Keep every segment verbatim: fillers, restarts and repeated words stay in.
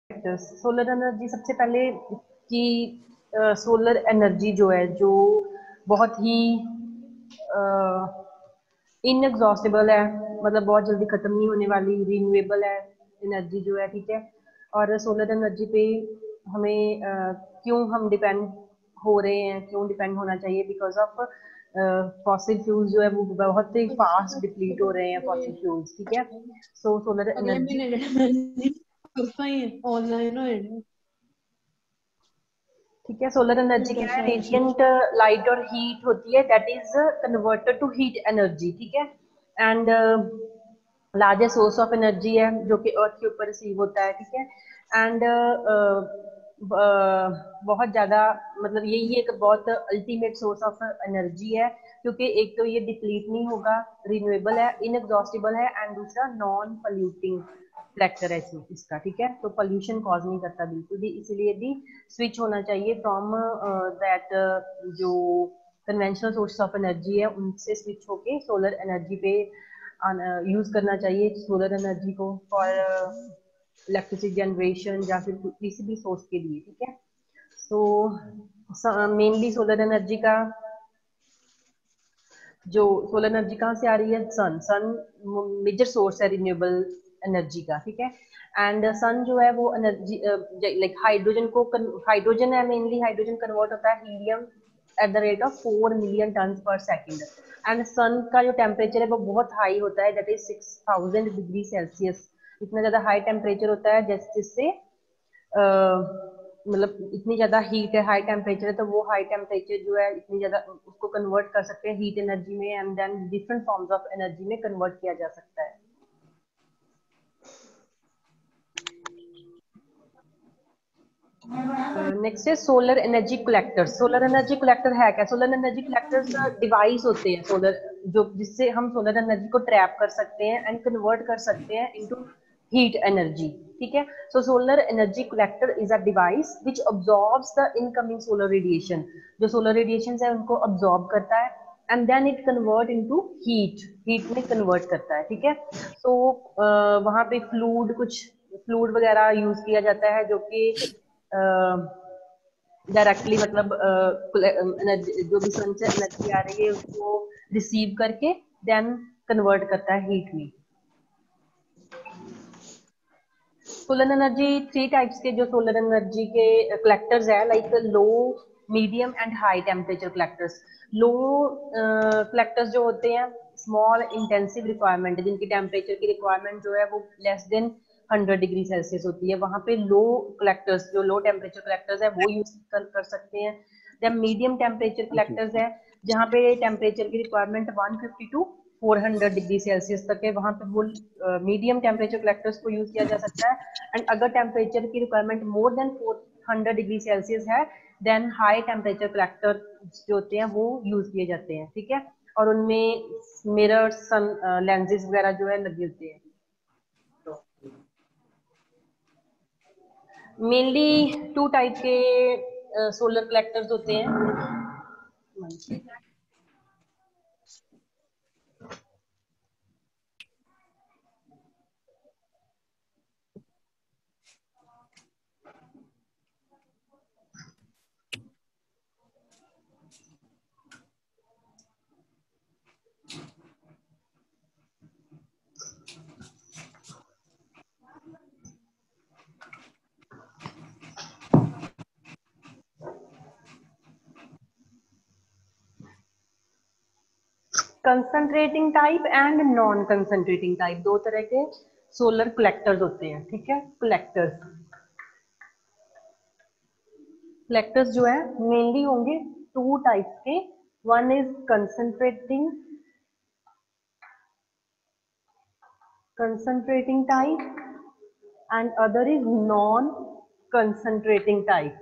Solar energy सबसे पहले कि सोलर एनर्जी जो है जो बहुत ही इनएग्जॉस्टेबल है, मतलब बहुत जल्दी खत्म नहीं होने वाली रिन्यूएबल है एनर्जी जो है, ठीक है। और सोलर एनर्जी पे हमें uh, क्यों हम डिपेंड हो रहे हैं, क्यों डिपेंड होना चाहिए, बिकॉज ऑफ फॉसिल फ्यूल्स जो है वो बहुत ही फास्ट डिप्लीट हो रहे हैं फॉसिल फ्यूल्स, ठीक है। सो सोलर एनर्जी ऑनलाइन ठीक है। सोलर एनर्जी क्या है, रेडिएंट लाइट और हीट होती है, that is converted to heat energy, ठीक है। And largest source of energy है जो कि अर्थ के ऊपर रिसीव होता है, ठीक है। एंड uh, uh, बहुत ज़्यादा, मतलब यही एक बहुत अल्टीमेट सोर्स ऑफ एनर्जी है, क्योंकि एक तो ये डिप्लीट नहीं होगा, रिन्यूएबल है, इनएग्जॉस्टेबल है, एंड दूसरा नॉन पॉल्यूटिंग फैक्टर है इसमें इसका, ठीक है। तो पॉल्यूशन कॉज नहीं करता बिल्कुल भी, इसलिए भी स्विच होना चाहिए फ्रॉम दैट जो कन्वेंशनल सोर्स ऑफ एनर्जी है उनसे स्विच होके सोलर एनर्जी पे यूज करना चाहिए, सोलर एनर्जी को फॉर इलेक्ट्रिसिटी जनरेशन या फिर किसी भी सोर्स के लिए, ठीक है। सो मेनली सोलर एनर्जी का जो सोलर एनर्जी कहाँ से आ रही है, सन सन मेजर सोर्स है रिन्यूएबल एनर्जी का, ठीक है। एंड सन जो है वो एनर्जी लाइक हाइड्रोजन को हाइड्रोजन है, मेनली हाइड्रोजन कन्वर्ट होता है helium at the rate of four million ton per second. And sun का जो टेम्परेचर है वो बहुत हाई होता है, that is six thousand degree Celsius. इतना ज्यादा हाई टेम्परेचर होता है जिस जिससे मतलब इतनी ज्यादा हीट है, हाई टेम्परेचर है, तो वो हाई टेम्परेचर जो है इतनी ज्यादा उसको कन्वर्ट कर सकते हैं हीट एनर्जी में, and then different forms of energy में कन्वर्ट किया जा सकता है। नेक्स्ट है solar energy collector. Solar energy collector है क्या? सोलर एनर्जी कलेक्टर्स डिवाइस होते हैं सोलर, जो जिससे हम सोलर एनर्जी को ट्रैप कर सकते हैं एंड कन्वर्ट कर सकते हैं इनटू हीट एनर्जी, ठीक है। So solar energy collector is a device which absorbs the incoming solar radiation. जो सोलर रेडिएशन है उनको अब्सॉर्ब करता है and then it convert into heat, heat में कन्वर्ट करता है, ठीक है। सो so, uh, वहां पे फ्लूड कुछ फ्लूड वगैरह यूज किया जाता है जो कि डायरेक्टली uh, मतलब uh, जो भी सन से एनर्जी आ रही है उसको रिसीव करके देन कन्वर्ट करता है हीट में। सोलर एनर्जी थ्री टाइप्स के जो सोलर एनर्जी के कलेक्टर्स है, like low medium and high temperature collectors. Low collectors जो होते हैं स्मॉल इंटेंसिव रिक्वायरमेंट, जिनकी टेम्परेचर की रिक्वायरमेंट जो है वो less than hundred degree Celsius होती है, वहां पे लो कलेक्टर्स जो लो टेम्परेचर कलेक्टर्स है वो यूज कर, कर सकते हैं। जब मीडियम टेम्परेचर कलेक्टर्स है जहाँ पे टेम्परेचर की requirement one fifty to four hundred degree Celsius तक है, वहां पे वो मीडियम टेम्परेचर कलेक्टर्स को यूज किया जा सकता है। एंड अगर टेम्परेचर की requirement more than four hundred degree Celsius है देन हाई टेम्परेचर कलेक्टर जो होते हैं वो यूज किए जाते हैं, ठीक है। और उनमें मिरर सन लेंसेज वगैरह जो है लगे होते हैं। मेनली टू टाइप के सोलर कलेक्टर्स होते हैं। Concentrating type and non concentrating type, दो तरह के सोलर कलेक्टर्स होते हैं, ठीक है। कलेक्टर्स कलेक्टर्स जो है मेनली होंगे टू टाइप्स के, one is concentrating concentrating type and other is non concentrating type.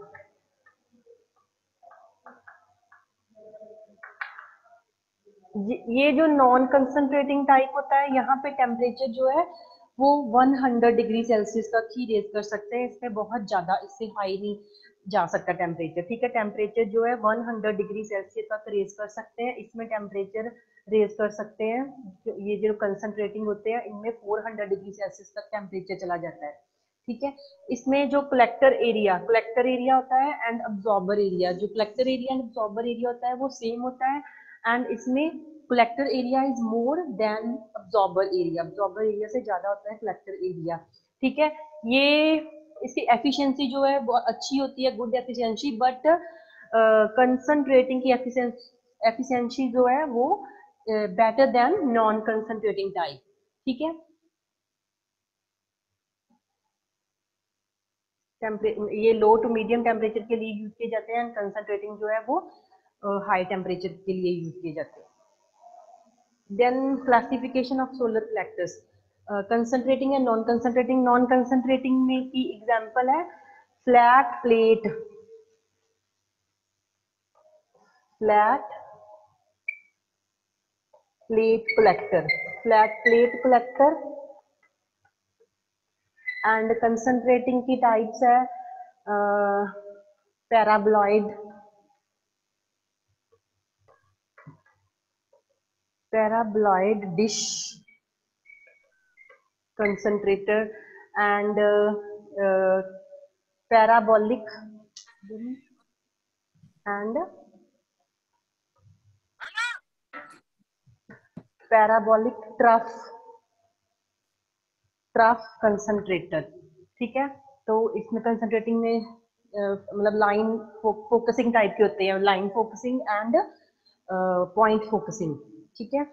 ये जो नॉन कंसंट्रेटिंग टाइप होता है यहाँ पे टेम्परेचर जो है वो हंड्रेड डिग्री सेल्सियस तक ही रेज कर सकते हैं, इससे बहुत ज्यादा इससे हाई नहीं जा सकता टेम्परेचर, ठीक है। टेम्परेचर जो है हंड्रेड डिग्री सेल्सियस तक रेज कर सकते हैं, इसमें टेम्परेचर रेज कर सकते हैं। ये जो कंसंट्रेटिंग होते हैं इनमें फोर हंड्रेड डिग्री सेल्सियस तक टेम्परेचर चला जाता है, ठीक है। इसमें जो कलेक्टर एरिया कलेक्टर एरिया होता है एंड अब्जॉर्बर एरिया, जो collector area and absorber area होता है वो सेम होता है, एंड इसमें collector area is more than absorber area, absorber area से ज्यादा होता है कलेक्टर एरिया। ठीक है। ये इसकी एफिशिएंसी जो है बहुत अच्छी होती है, गुड एफिशिएंसी, बट कंसंट्रेटिंग की एफिशिएंसी जो है वो better than non concentrating type. ठीक है। ये लो टू मीडियम टेम्परेचर के लिए यूज किए जाते हैं, एंड कंसंट्रेटिंग जो है वो हाई uh, टेम्परेचर के लिए यूज किए जाते हैं। Then classification of solar collectors, concentrating and non concentrating. Non concentrating में की एग्जांपल है flat plate flat plate collector flat plate collector. And concentrating की टाइप्स है paraboloid paraboloid dish concentrator and uh, uh, parabolic and parabolic trough trough concentrator। ठीक है। तो इसमें concentrating में uh, मतलब लाइन फोकसिंग टाइप के होते हैं, line focusing and point focusing. ठीक है।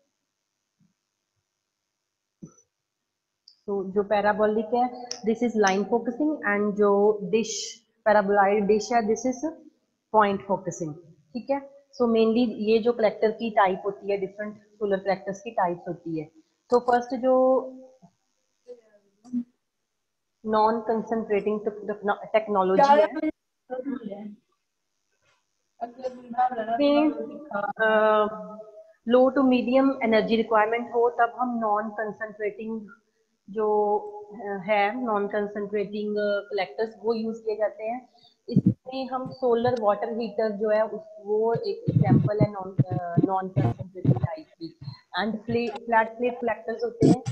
तो जो पैराबोलिक है this is line focusing, and जो डिश पैराबोलाइड डिश है दिस इज पॉइंट फोकसिंग। ठीक है। सो मेनली ये जो कलेक्टर की टाइप होती है, डिफरेंट सोलर कलेक्टर्स की टाइप्स होती है। तो फर्स्ट जो नॉन कंसंट्रेटिंग टेक्नोलॉजी है low to medium energy requirement हो तब हम नॉन कंसंट्रेटिंग जो है नॉन कंसंट्रेटिंग कलेक्टर्स वो यूज किए जाते हैं। इसमें हम सोलर वाटर हीटर जो है उस वो एक एग्जांपल है नॉन नॉन कंसंट्रेटिंग टाइप की। एंड फ्लैट प्लेट कलेक्टर्स होते हैं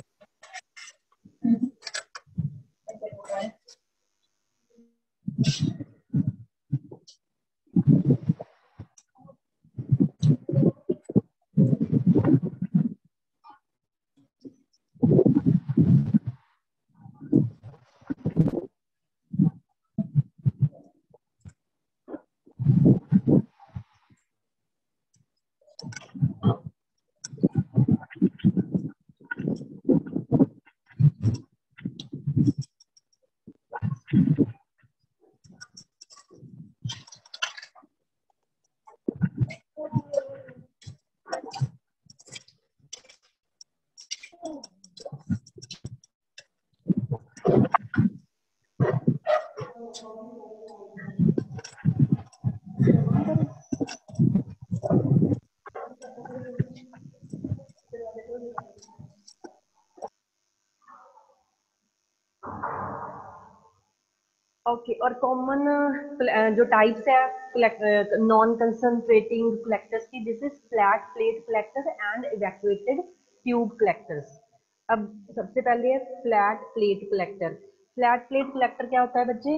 ओके। और कॉमन जो टाइप्स है नॉन कंसंट्रेटिंग कलेक्टर्स की, this is flat plate collector and evacuated tube collectors. अब सबसे पहले है flat plate collector. Flat plate collector क्या होता है बच्चे?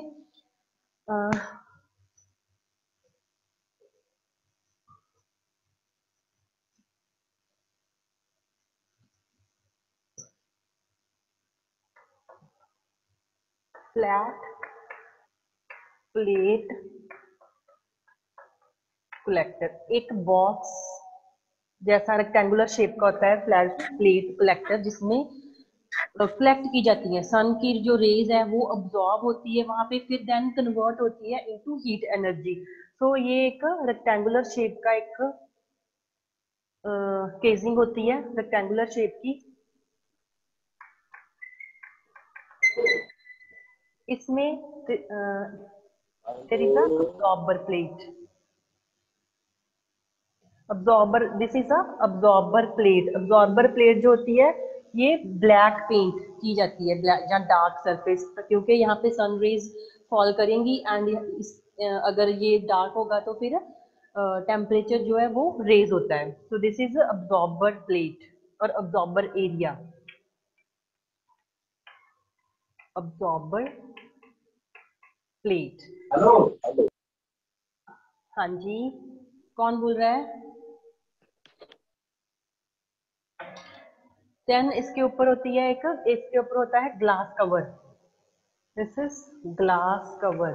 फ्लैट प्लेट कलेक्टर एक बॉक्स जैसा रेक्टेंगुलर शेप का होता है फ्लैट प्लेट कलेक्टर, जिसमें कलेक्ट की जाती है सन की जो रेज है वो अब्जॉर्ब होती है वहां पे, फिर देन कन्वर्ट होती है इनटू हीट एनर्जी। तो ये एक रेक्टेंगुलर शेप का एक केसिंग होती है रेक्टेंगुलर शेप की। इसमें there is a absorber plate absorber this is a absorber plate. Absorber plate जो होती है ये ब्लैक पेंट की जाती है, ब्लैक या डार्क सरफेस, क्योंकि यहाँ पे सन रेज फॉल करेंगी एंड इस अगर ये डार्क होगा तो फिर टेम्परेचर uh, जो है वो रेज होता है। तो दिस इज अब्जॉर्बर प्लेट और absorber area. Absorber plate. Hello. हाँ जी, कौन बोल रहा है? देन इसके ऊपर होती है एक, इसके ऊपर होता है glass cover. This is glass cover.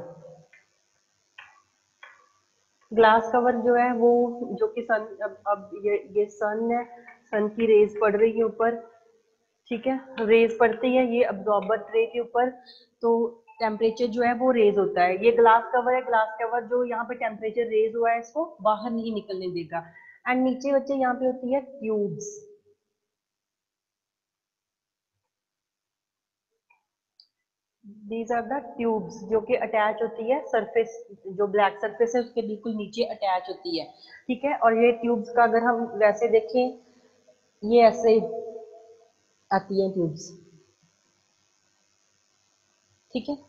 Glass cover जो है वो, जो कि सन, अब अब ये ये सन है, सन की रेज पड़ रही है ऊपर, ठीक है, रेज पड़ती है ये अब्जॉर्बर ट्रे के ऊपर, तो टेम्परेचर जो है वो रेज होता है। ये ग्लास कवर है, ग्लास कवर जो यहाँ पे टेम्परेचर रेज हुआ है इसको बाहर नहीं निकलने देगा। एंड नीचे बच्चे यहाँ पे होती है tubes. These are the tubes जो कि अटैच होती है सरफेस, जो ब्लैक सरफेस है उसके बिल्कुल नीचे अटैच होती है, ठीक है। और ये ट्यूब्स का अगर हम वैसे देखें, ये ऐसे आती है ट्यूब्स, ठीक है।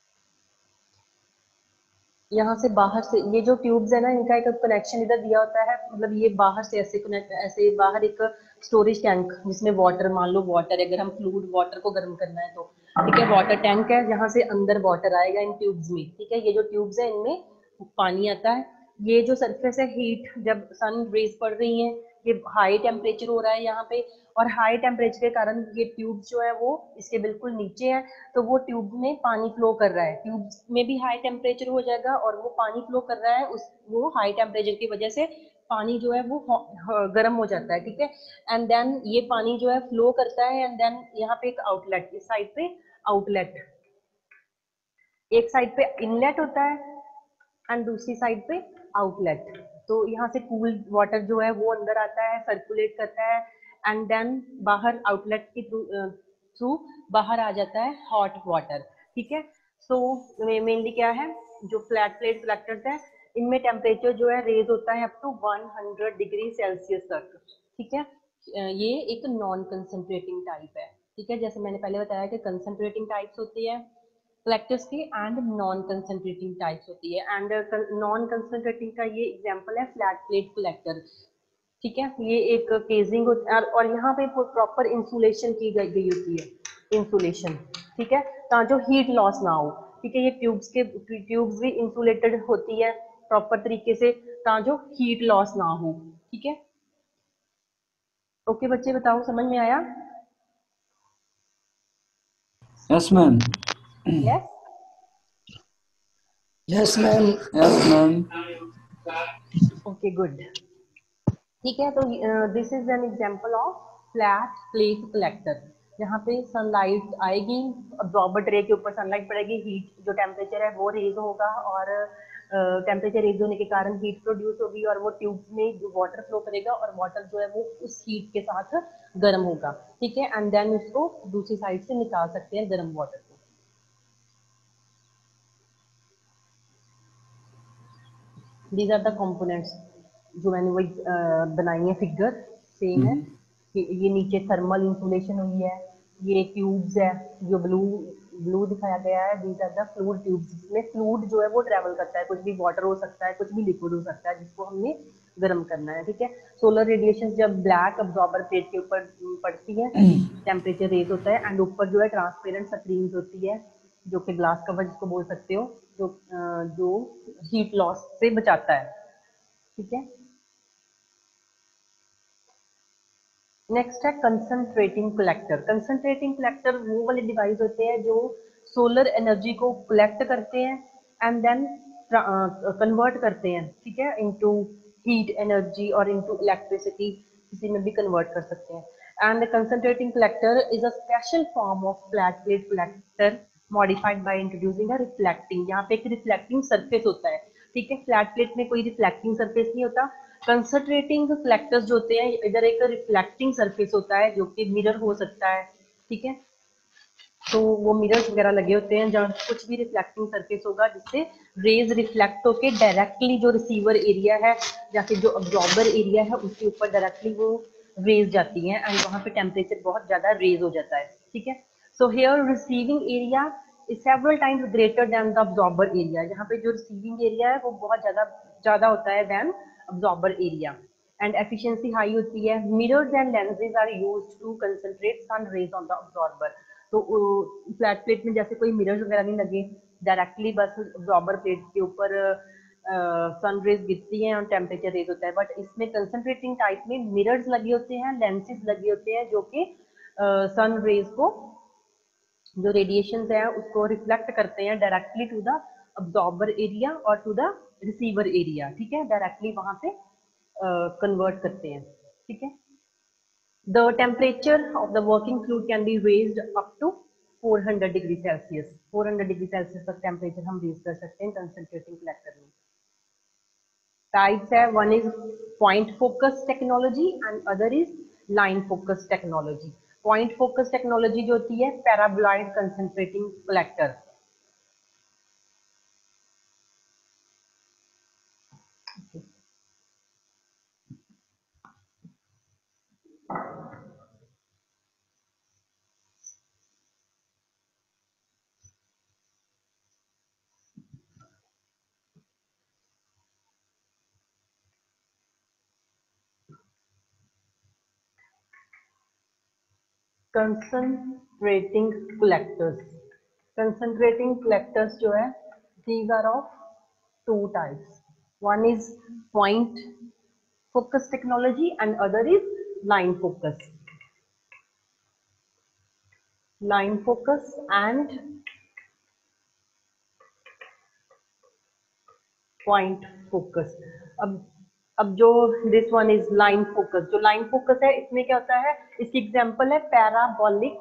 यहाँ से बाहर से ये जो ट्यूब्स है ना, इनका एक कनेक्शन इधर दिया होता है, मतलब ये बाहर से ऐसे कनेक्ट, ऐसे बाहर एक स्टोरेज टैंक जिसमें वाटर, मान लो वाटर है, अगर हम फ्लूइड वाटर को गर्म करना है तो, ठीक है, वाटर टैंक है जहाँ से अंदर वाटर आएगा इन ट्यूब्स में, ठीक है। ये जो ट्यूब्स है इनमें पानी आता है। ये जो सरफेस है, हीट जब सन रेज पड़ रही है, ये हाई टेम्परेचर हो रहा है यहाँ पे, और हाई टेम्परेचर के कारण ये ट्यूब्स जो है वो इसके बिल्कुल नीचे है, तो वो ट्यूब में पानी फ्लो कर रहा है, ट्यूब में भी हाई टेम्परेचर हो जाएगा और वो पानी फ्लो कर रहा है, उस वो हाई टेम्परेचर की वजह से पानी जो है वो गर्म हो जाता है, ठीक है। एंड देन ये पानी जो है फ्लो करता है, एंड देन यहाँ पे एक आउटलेट, इस साइड पे आउटलेट, एक साइड पे इनलेट होता है एंड दूसरी साइड पे आउटलेट। तो यहाँ से कूल वाटर जो है वो अंदर आता है, सर्कुलेट करता है, एंड देन बाहर आउटलेट के थ्रू बाहर आ जाता है हॉट वाटर, ठीक है। सो मेनली क्या है, जो फ्लैट प्लेट कलेक्टर्स है इनमें टेम्परेचर जो है रेज होता है up to hundred degree Celsius तक, ठीक है। ये एक नॉन कंसंट्रेटिंग टाइप है, ठीक है। जैसे मैंने पहले बताया कि कंसंट्रेटिंग टाइप्स होती है कलेक्टर्स की एंड नॉन कंसंट्रेटिंग टाइप्स होती है। एंड नॉन कंसंट्रेटिंग का ये एग्जांपल है फ्लैट प्लेट कलेक्टर, ठीक है। ये एक केजिंग होता है और यहाँ पे प्रॉपर इंसुलेशन की गई गई होती है, इंसुलेशन, ठीक है, ताकि हीट लॉस ना हो, ठीक है। ये ट्यूब्स के ट्यूब्स भी इंसुलेटेड होती है प्रॉपर तरीके से ताकि हीट लॉस ना हो, ठीक है। ओके बच्चे, बताओ समझ में आया? Yes ma'am. Yes yes ma'am. Yes ma'am. Okay good, ठीक है। तो this is an example of flat plate collector, यहाँ पे सनलाइट आएगी, अब्जॉर्बर ट्रे के ऊपर सनलाइट पड़ेगी, हीट जो टेम्परेचर है वो रेज होगा, और टेम्परेचर रेज होने के कारण हीट प्रोड्यूस होगी, और वो ट्यूब में जो वाटर फ्लो करेगा और वाटर जो है वो उस हीट के साथ गर्म होगा, ठीक है। एंड देन उसको दूसरी साइड से निकाल सकते हैं गर्म वाटर को। दीज आर द कंपोनेंट्स जो मैंने वही बनाई है, फिगर सेम है कि ये नीचे थर्मल इंसुलेशन हुई है, ये ट्यूब्स है जो ब्लू ब्लू दिखाया गया है, these are the fluid tubes, जिसमें फ्लूइड जो है वो ट्रेवल करता है, कुछ भी वाटर हो सकता है, कुछ भी लिक्विड हो सकता है, जिसको हमने गर्म करना है, ठीक है। सोलर रेडिएशन जब ब्लैक अब्जॉर्बर प्लेट के ऊपर पड़ती है, टेम्परेचर रेज होता है, एंड ऊपर जो है ट्रांसपेरेंट स्क्रीन होती है जो कि ग्लास कवर जिसको बोल सकते हो, जो जो हीट लॉस से बचाता है, ठीक है। नेक्स्ट है कंसंट्रेटिंग कलेक्टर। कंसंट्रेटिंग कलेक्टर वो वाले डिवाइस होते हैं जो सोलर एनर्जी को कलेक्ट करते हैं एंड देन कन्वर्ट करते हैं, ठीक है, इनटू हीट एनर्जी और इनटू इलेक्ट्रिसिटी, किसी में भी कन्वर्ट कर सकते हैं। And concentrating collector is a special form of flat plate collector modified by introducing a reflecting, यहाँ पे एक रिफ्लेक्टिंग सरफेस होता है, ठीक है। फ्लैट प्लेट में कोई रिफ्लेक्टिंग सरफेस नहीं होता। कंसंट्रेटिंग कलेक्टर्स जो होते हैं इधर एक रिफ्लेक्टिंग सरफेस होता है जो कि मिरर हो सकता है, ठीक है। तो वो मिरर्स वगैरह लगे होते हैं जहाँ कुछ भी रिफ्लेक्टिंग सरफेस होगा जिससे रेज रिफ्लेक्ट होके डायरेक्टली जो रिसीवर एरिया है या फिर जो अब्जॉर्बर एरिया है उसके ऊपर डायरेक्टली वो रेज जाती हैं एंड वहाँ पे टेम्परेचर बहुत ज्यादा रेज हो जाता है, ठीक है। So here receiving area is several times greater than the absorber area, यहाँ पे जो रिसीविंग एरिया है वो बहुत ज्यादा ज्यादा होता है than absorber area, and efficiency high होती है। Mirrors and lenses are used to concentrate sun rays on the absorber, तो फ्लैट प्लेट में जैसे कोई मिरर्स वगैरह नहीं लगे, डायरेक्टली बस अब्जॉर्बर प्लेट के ऊपर सन रेज गिरती हैं और टेम्परेचर रेज होता है। बट इसमें कंसंट्रेटिंग टाइप में मिरर्स लगे होते हैं, लेंसेज लगे होते हैं, जो कि सन रेज को, जो रेडिएशन है उसको रिफ्लेक्ट करते हैं directly to the absorber area और टू द रिसीवर एरिया। ठीक है, डायरेक्टली वहां से कन्वर्ट uh, करते हैं। ठीक है, the temperature of the working fluid can be raised up to four hundred degree Celsius. Four hundred degree Celsius तक टेम्परेचर हम रेज कर सकते हैं कंसंट्रेटिंग कलेक्टर में। टाइप्स है, one is point focus technology and other is line focus technology. Point focus technology जो होती है paraboloid concentrating collector. Concentrating collectors, concentrating collectors जो है these are of two types, one is point focus technology and other is line focus. Line focus and point focus. अब अब जो this one is line focus, जो line focus है इसमें क्या होता है, इसकी एग्जांपल है parabolic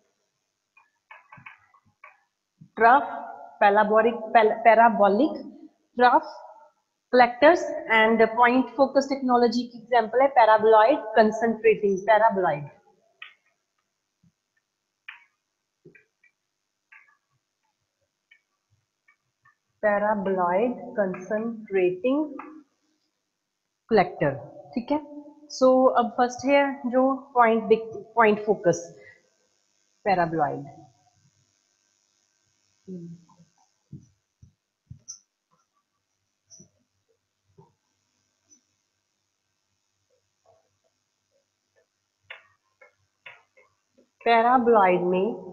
trough, parabolic parabolic trough collectors and point focus technology की एग्जांपल है paraboloid concentrating paraboloid. Paraboloid concentrating collector. ठीक है, सो so, अब फर्स्ट है जो point point focus paraboloid. Paraboloid में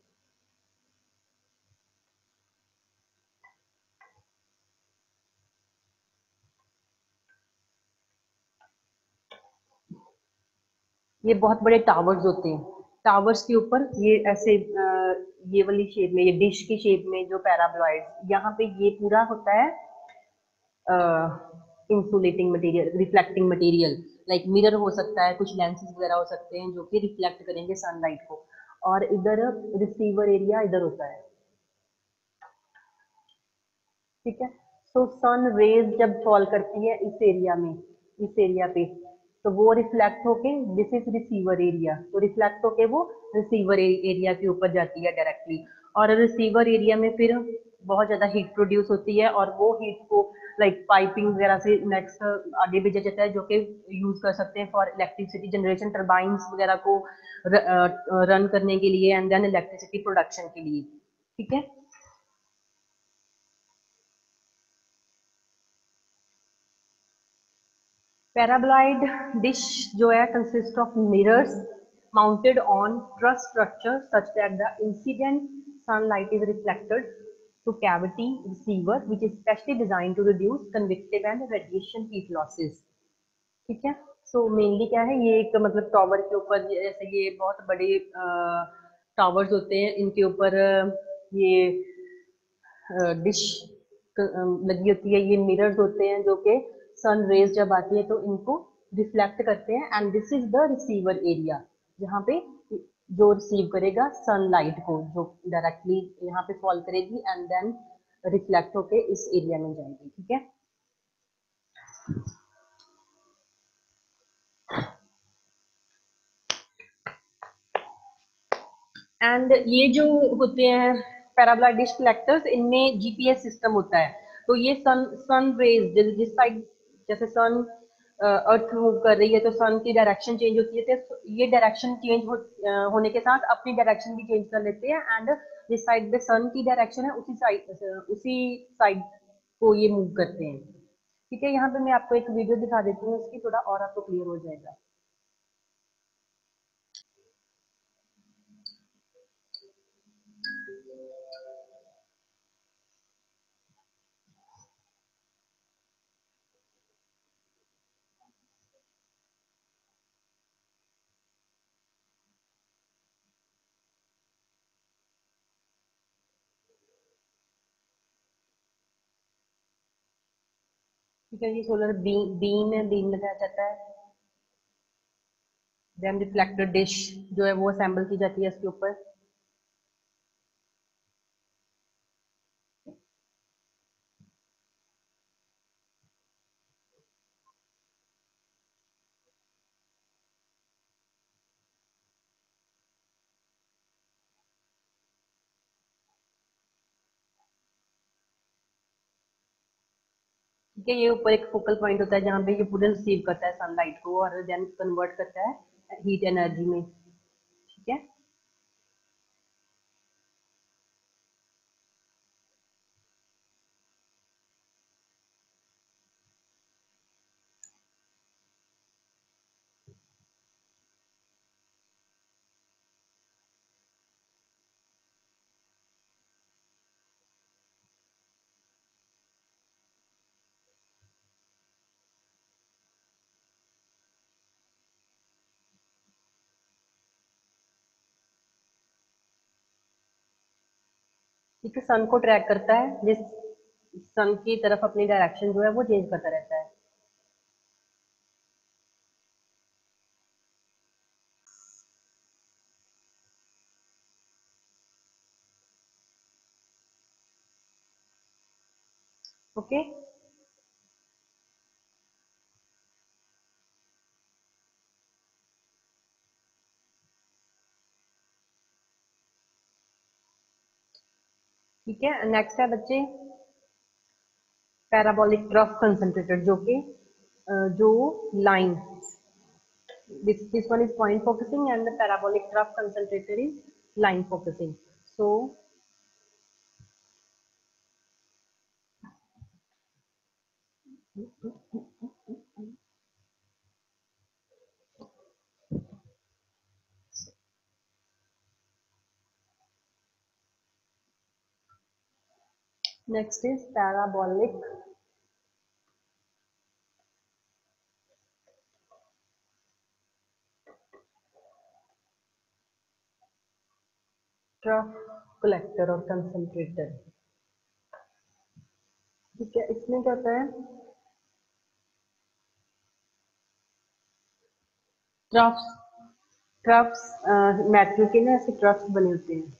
ये बहुत बड़े टावर्स होते हैं, टावर्स के ऊपर ये ऐसे ये वाली शेप में, ये डिश की शेप में जो पैराबोलॉइड, यहाँ पे ये पूरा होता है insulating material, reflecting material, like mirror हो सकता है, कुछ लेंसेज वगैरह हो सकते हैं जो कि रिफ्लेक्ट करेंगे सनलाइट को। और इधर रिसीवर एरिया इधर होता है। ठीक है, सो सन रेज जब फॉल करती है इस एरिया में, इस एरिया पे, तो वो रिफ्लेक्ट होके, दिस इज रिसीवर एरिया, तो रिफ्लेक्ट होके वो रिसीवर एरिया के ऊपर जाती है डायरेक्टली। और रिसीवर एरिया में फिर बहुत ज्यादा हीट प्रोड्यूस होती है और वो हीट को लाइक पाइपिंग वगैरह से नेक्स्ट आगे भेजा जाता है, जो कि यूज कर सकते हैं फॉर इलेक्ट्रिसिटी जनरेशन, टर्बाइंस वगैरह को रन करने के लिए एंड देन इलेक्ट्रिसिटी प्रोडक्शन के लिए। ठीक है, पैराबोलॉइड डिश जो है consist of mirrors mounted on truss structure such that the incident sunlight is reflected to cavity receiver, which is specially designed to reduce convective and radiation heat losses. ठीक है, so so, mainly क्या है, ये एक मतलब tower के ऊपर, जैसे ये बहुत बड़े टावर्स होते हैं, इनके ऊपर ये डिश लगी होती है, ये मिरर्स होते हैं जो कि सन रेज जब आती है तो इनको रिफ्लेक्ट करते हैं। And this is the receiver area, जहाँ पे जो रिसीव करेगा सनलाइट को, जो डायरेक्टली यहाँ पे फॉल करेगी एंड देन रिफ्लेक्ट होके इस एरिया में जाएगी। ठीक है, एंड ये जो होते हैं पैराबोलॉइड डिश कलेक्टर्स, इनमें जीपीएस सिस्टम होता है। तो ये सन सन रेज जिस साइड, जैसे सन अर्थ मूव कर रही है तो सन की डायरेक्शन चेंज होती है, तो ये डायरेक्शन चेंज हो, uh, होने के साथ अपनी डायरेक्शन भी चेंज कर लेते हैं एंड जिस साइड पे सन की डायरेक्शन है उसी साइड उसी साइड को ये मूव करते हैं। ठीक है, यहाँ पे मैं आपको एक वीडियो दिखा देती हूँ, इसकी थोड़ा और आपको क्लियर हो जाएगा। ठीक है, ये सोलर बीम बीम है, बीम लगाया जाता है। देन रिफ्लेक्टर डिश जो है वो असेंबल की जाती है इसके ऊपर। ठीक है, ये ऊपर एक फोकल पॉइंट होता है जहाँ पे ये पूरा रिसीव करता है सनलाइट को और देन कन्वर्ट करता है हीट एनर्जी में। ठीक है, ठीक है, सन को ट्रैक करता है, जिस सन की तरफ अपनी डायरेक्शन जो है वो चेंज करता रहता है। ओके, ठीक है। नेक्स्ट है बच्चे पैराबोलिक ट्रफ कंसंट्रेटर, जो कि अ, जो line this this one is point focusing and the parabolic trough concentrator is line focusing. So next is parabolic trough collector और concentrator। ठीक है, इसमें क्या होता है, ट्रफ्स ट्रफ्स मेटल के ना ऐसे ट्रफ्स बने होते हैं।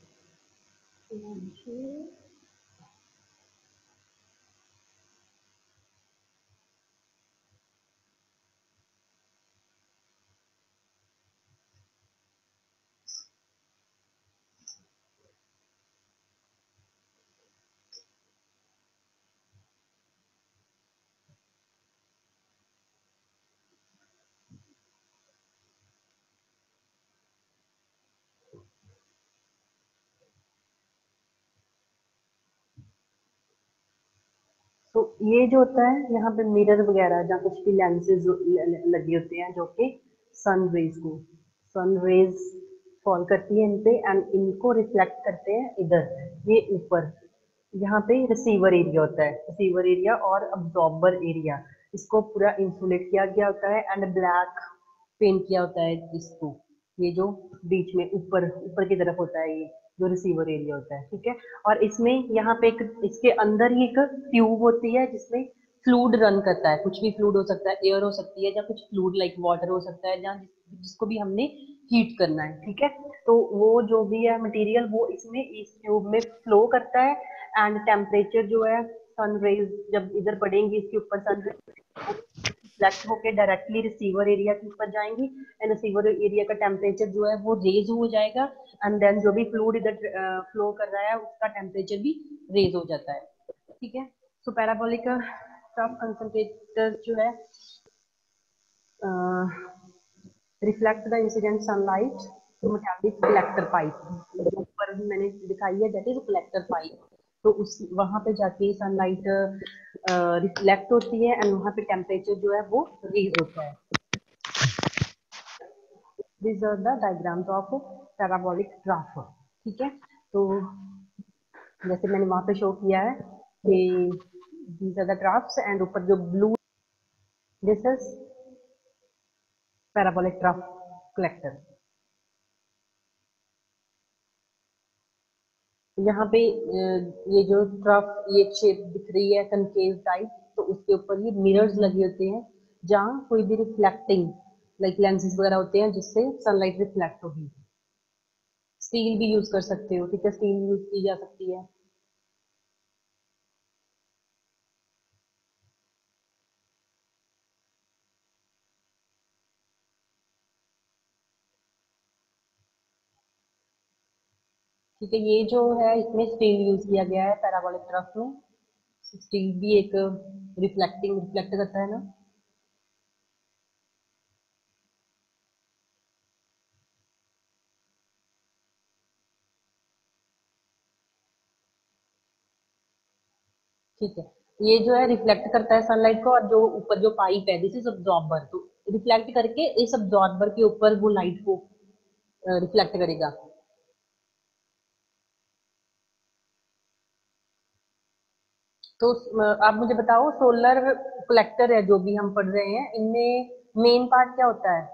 तो ये जो होता है यहाँ पे मिरर वगैरह जहाँ कुछ भी लेंसेज लगे होते हैं जो कि सन रेज को सन रेज फॉल करती है इन पे एंड इनको रिफ्लेक्ट करते हैं इधर ये ऊपर। यहाँ पे रिसीवर एरिया होता है, रिसीवर एरिया और अब्जॉर्बर एरिया, इसको पूरा इंसुलेट किया गया होता है एंड ब्लैक पेंट किया होता है इसको। ये जो बीच में ऊपर ऊपर की तरफ होता है ये जो रिसीवर एरिया होता है। ठीक है, और इसमें यहाँ पे एक इसके अंदर ही एक ट्यूब होती है जिसमें फ्लूड रन करता है, कुछ भी फ्लूड हो सकता है, एयर हो सकती है या कुछ फ्लूड लाइक वाटर हो सकता है जहाँ जिसको भी हमने हीट करना है। ठीक है, तो वो जो भी है मटेरियल वो इसमें इस ट्यूब में फ्लो करता है एंड टेम्परेचर जो है सन रेज जब इधर पड़ेंगी इसके ऊपर सन रिफ्लेक्ट होकर डायरेक्टली रिसीवर एरिया के ऊपर जाएंगी एंड रिसीवर एरिया का टेम्परेचर जो है वो रेज हो जाएगा एंड देन जो भी फ्लूइड इधर फ्लो कर रहा है उसका टेम्परेचर भी रेज हो जाता है। ठीक है, सो पैराबोलिक ट्रफ कंसंट्रेटर जो है reflect the incident sunlight to metallic collector pipe, ऊपर भी मैंने दिखाई है दैट इज कलेक्टर पाइप। तो उस वहां पे जाके सनलाइट रिफ्लेक्ट होती है एंड वहां पे टेम्परेचर जो है वो रेज होता है। These are the diagrams of parabolic trough। ठीक है, तो जैसे मैंने वहां पे शो किया है कि these are the troughs and ऊपर जो blue this is parabolic trough collector। यहाँ पे ये जो ट्रफ ये शेप दिख रही है कनकेव टाइप, तो उसके ऊपर ये मिरर्स लगे होते हैं जहाँ कोई भी रिफ्लेक्टिंग लाइक लेंसेज वगैरह होते हैं जिससे सनलाइट रिफ्लेक्ट होगी। स्टील भी यूज कर सकते हो, ठीक है, स्टील यूज की जा सकती है। ठीक है, ये जो है इसमें स्टील यूज किया गया है पैराबोलिक ट्रफ में। स्टील भी एक रिफ्लेक्टिंग रिफ्लेक्ट करता है ना। ठीक है, ये जो है रिफ्लेक्ट करता है सनलाइट को, और जो ऊपर जो पाइप है दिस इज अब्जॉर्बर, तो रिफ्लेक्ट करके इस अब्जॉर्बर के ऊपर वो लाइट को रिफ्लेक्ट करेगा। तो अ, आप मुझे बताओ, सोलर कलेक्टर है जो भी हम पढ़ रहे हैं, इनमें मेन पार्ट क्या होता है?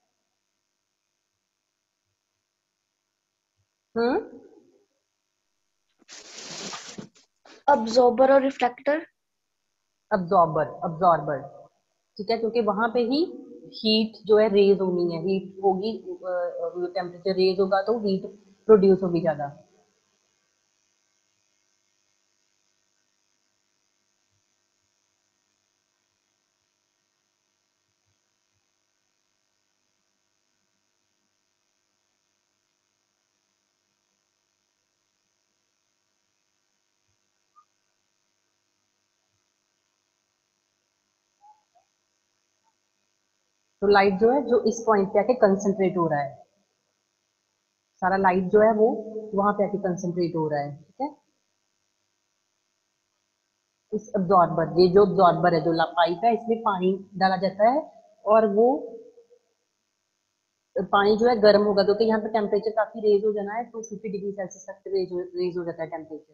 हम्म अब्जॉर्बर और रिफ्लेक्टर। अब्जॉर्बर अब्जॉर्बर ठीक है, क्योंकि वहां पे ही हीट जो है रेज होनी है, हीट होगी, टेम्परेचर रेज होगा तो हीट प्रोड्यूस होगी ज्यादा। तो लाइट जो है जो इस पॉइंट पे आके कंसंट्रेट हो रहा है, सारा लाइट जो है वो वहां पे आके कंसंट्रेट हो रहा है, ठीक है। इस अब्जॉर्बर, ये जो अब्जॉर्बर है, जो पाइप है, इसमें पानी डाला जाता है और वो पानी जो है गर्म होगा, क्योंकि यहाँ पे टेम्परेचर काफी रेज हो जाना है, तो फिफ्टी डिग्री सेल्सियस तक रेज हो रेज हो जाता है टेम्परेचर।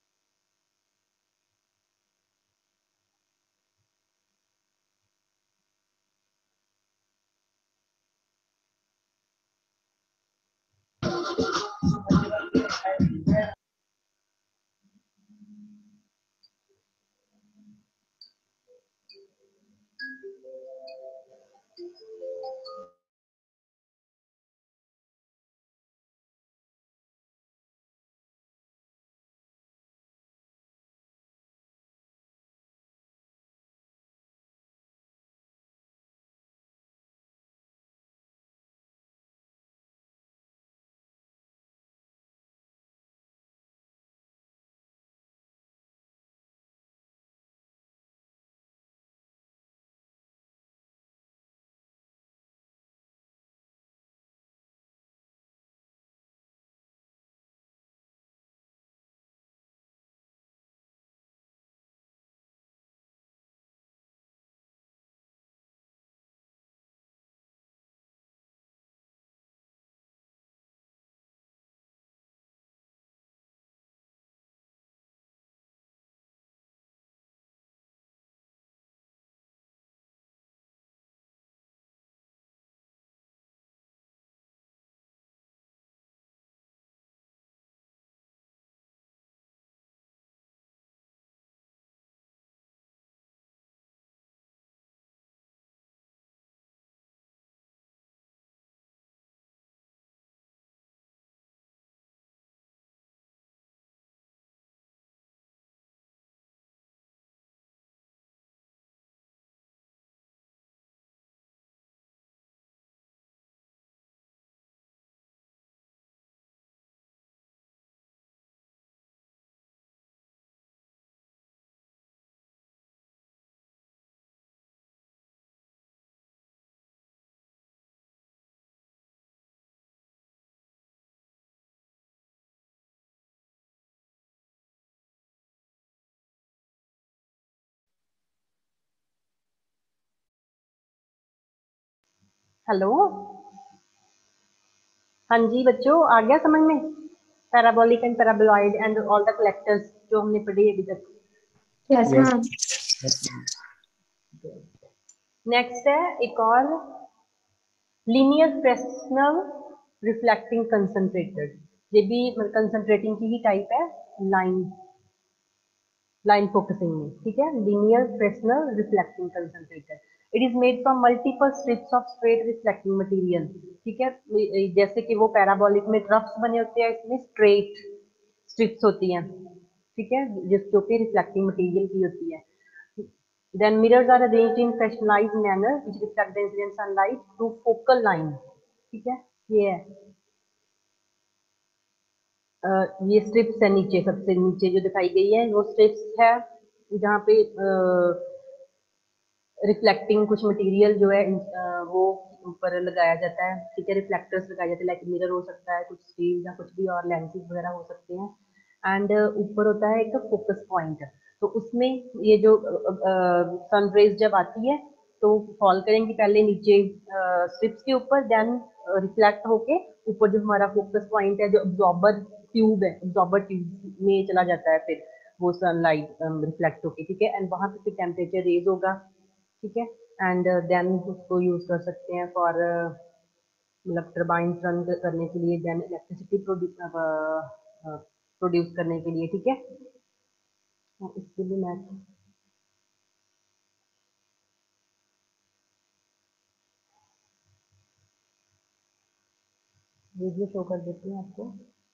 हेलो, हाँ जी बच्चों, आ गया समझ में? Parabolic and paraboloid and all the collectors जो हमने पढ़ी अभी तक। Yes ma'am. नेक्स्ट है एक और, लीनियर फ्रेस्नेल रिफ्लेक्टिंग कंसंट्रेटर। ये भी कंसंट्रेटिंग की ही टाइप है, लाइन। लाइन फोकसिंग में, ठीक है। Linear fresnel reflecting concentrator, it is made from multiple strips of straight reflecting material, ठीक है। जैसे कि वो पैराबोलिक में ट्रफ्स बने होते हैं, इसमें स्ट्रेट स्ट्रिप्स होती हैं, ठीक है, जिस जो कि रिफ्लेक्टिंग मटेरियल की होती है। Then mirrors are arranged in fresnelized manner which reflect the incident sunlight through focal line, ठीक है। ये है अ, ये स्ट्रिप्स है, नीचे सबसे नीचे जो दिखाई गई है वो स्ट्रिप्स है, जहाँ पे रिफ्लेक्टिंग कुछ मटेरियल जो है अ, वो ऊपर लगाया जाता है, ठीक है। रिफ्लेक्टर्स लगाए जाते हैं, लाइक मिरर हो सकता है, कुछ स्टील या कुछ भी और लेंसेज वगैरह हो सकते हैं। एंड ऊपर होता है एक फोकस पॉइंट, तो उसमें ये जो सन रेज जब आती है तो फॉल करेंगी पहले नीचे स्ट्रिप्स के ऊपर, देन रिफ्लेक्ट होके ऊपर जो हमारा फोकस पॉइंट है, जो अब्जॉर्बर ट्यूब है, अब्जॉर्बर ट्यूब में चला जाता है फिर वो सनलाइट रिफ्लेक्ट होके, ठीक है। एंड वहां पे फिर टेम्परेचर रेज होगा, ठीक है। एंड देन उसको यूज कर सकते हैं फॉर मतलब टर्बाइन रन करने के लिए, देन इलेक्ट्रिसिटी प्रोड्यूस करने के लिए, ठीक है। हाँ, इसके लिए मैं वीडियो शो कर देती हूँ आपको।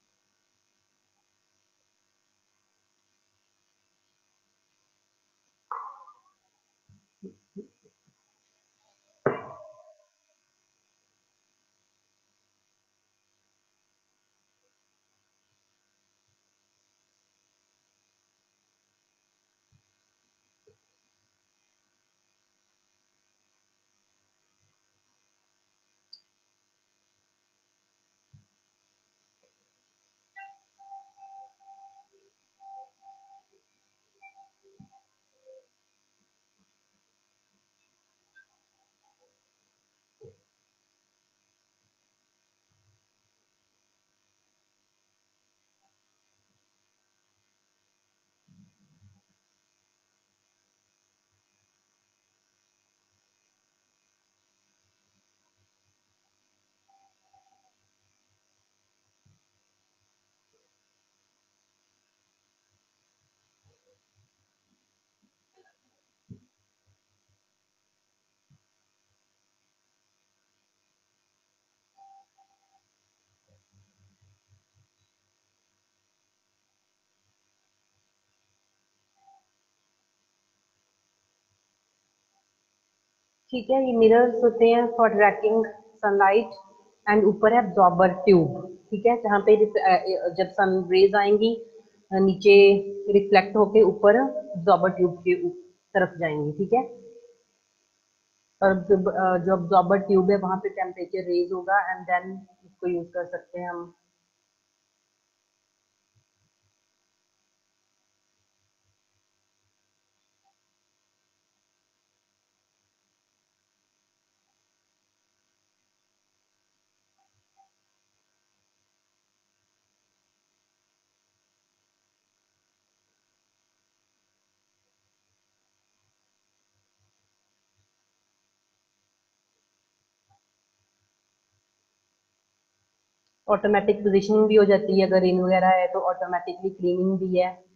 ठीक है, ये मिरर्स होते हैं फॉर ट्रैकिंग सनलाइट, एंड ऊपर है अब्जॉर्बर ट्यूब, ठीक है, जहाँ पे रिफ- अ, जब सन रेज आएंगी अ, नीचे रिफ्लेक्ट होके ऊपर अब्जॉर्बर ट्यूब के ऊप- तरफ जाएंगी, ठीक है। और जो अ, जो अब्जॉर्बर ट्यूब है वहां पे टेम्परेचर रेज होगा, एंड देन इसको यूज कर सकते हैं हम। ऑटोमेटिक पोजिशनिंग भी हो जाती है, अगर रेन वगैरह है तो ऑटोमेटिकली क्लीनिंग भी है,